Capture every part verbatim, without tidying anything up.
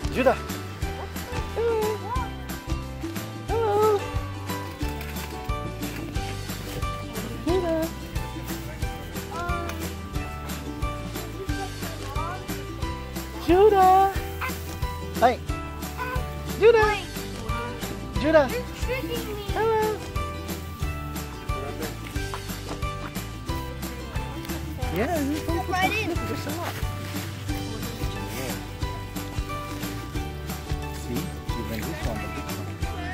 Judah. Hello. Hello. Judah. Judah. Hey. Judah. Judah. You're tricking me. Hello. Yeah, you Step right in. There's a lot. See, even this one, the big one.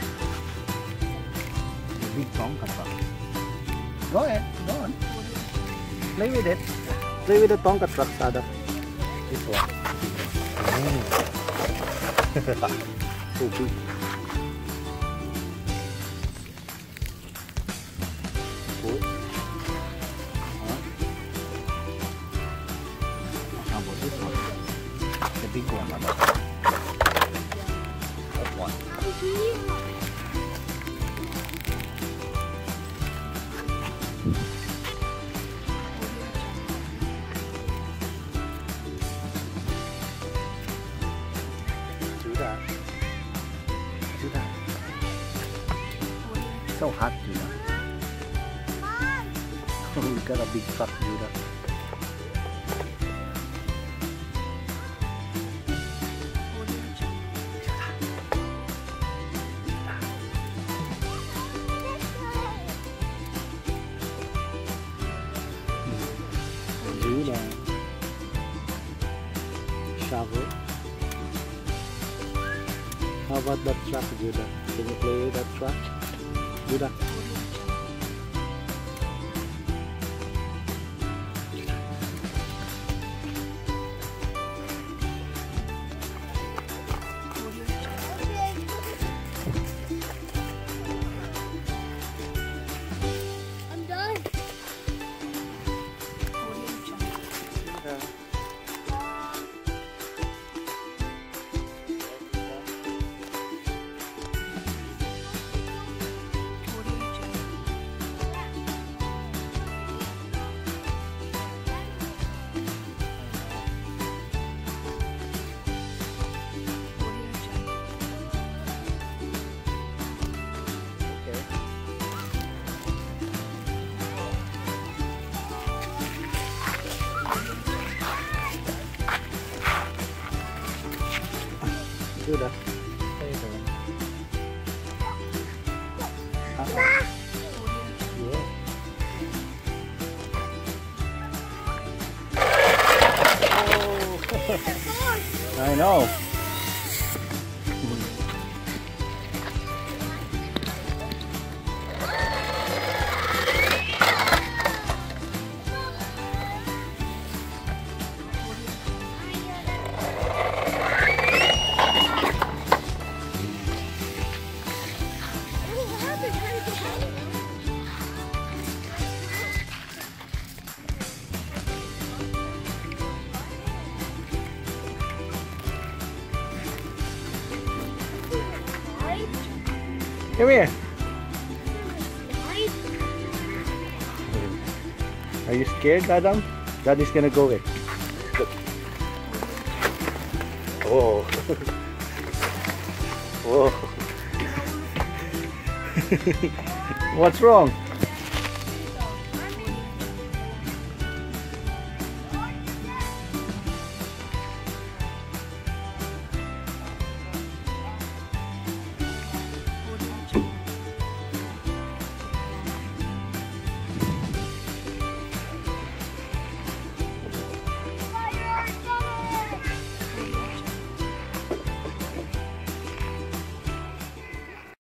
The big tonka truck. Go ahead, go on. Play with it. Play with the tonka truck, Sada. This one. So big. Cool. Huh? How about this one? The big one, Mother. That one. Judah. Judah. So hot, Judah. Oh, you got a big truck, Judah. Judah. Shovel. How about that truck, Judah? Can you play with that truck? Judah. I'm done. Judah. How you doing? Uh-oh. Yeah. Oh. I know. Come here. Are you scared, Adam? Daddy's gonna go in. Look. Oh. Whoa. What's wrong?